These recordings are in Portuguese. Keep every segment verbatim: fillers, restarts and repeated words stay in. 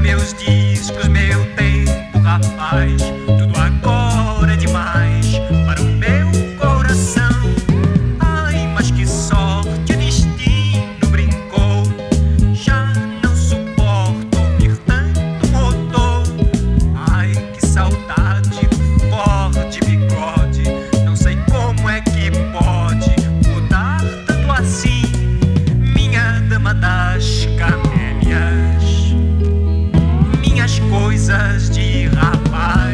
meus discos, meu tempo, rapaz. Tudo agora é demais para o meu coração. Ai, mas que sorte o destino brincou. Já não suporto ouvir tanto motor. Ai, que saudade do forte bigode. Não sei como é que pode mudar tanto assim, minha dama das camélias, minhas coisas de rapaz.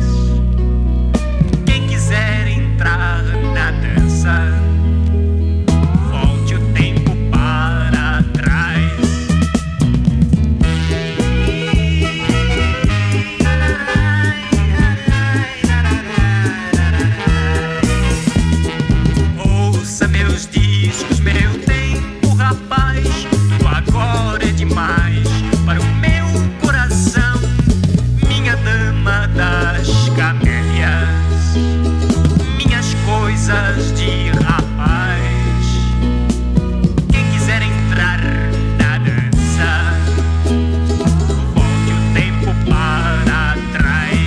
Quem quiser entrar na dança, volte o tempo para trás. Ouça meus discos, meu tempo, rapaz. Tudo agora é demais para o meu coração, minha dama das camélias, minhas coisas de rapaz. Quem quiser entrar na dança, volte o tempo para trás.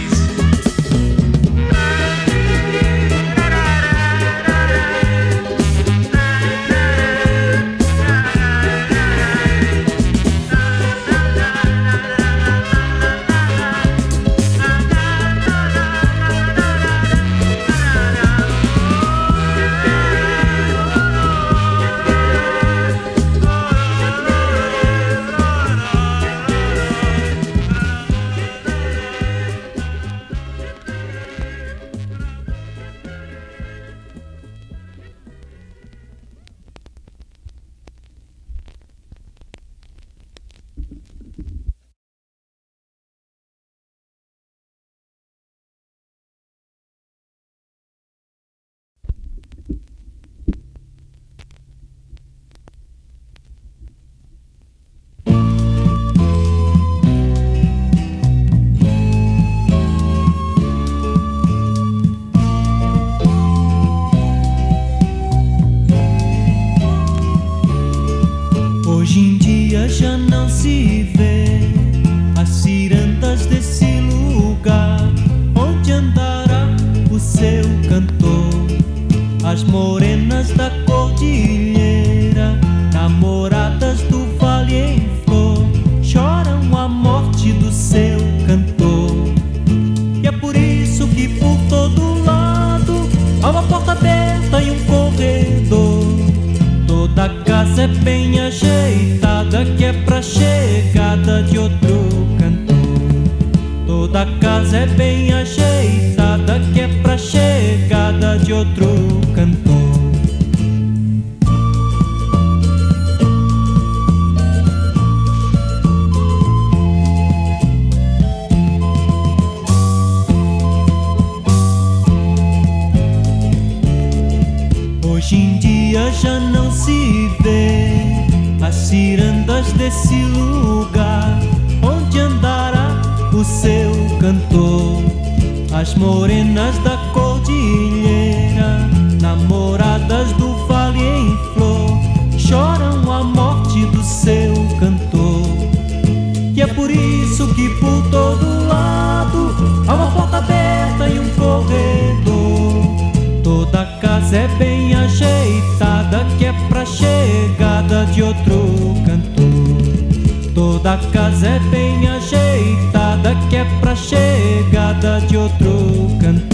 Hoje em dia já não se vê as cirandas desse lugar. Onde andará o seu cantor? As morenas da cordilheira, namoradas do vale em flor, choram a morte do seu cantor. E é por isso que por todo lado há uma porta aberta e um corredor. Toda casa é bem ajeitada, que é pra chegada de outro cantor. Toda casa é bem ajeitada, que é pra chegada de outro cantor. Hoje em dia já não se vê as cirandas desse lugar. Onde andará o seu cantor? As morenas da cordilheira, namoradas do vale em flor, choram a morte do seu cantor. E é por isso que por todo lado há uma porta aberta e um corredor. Toda casa é bem ajeitada, que é pra chegada de outro cantor. Toda casa é bem ajeitada, que é pra chegada de outro cantor.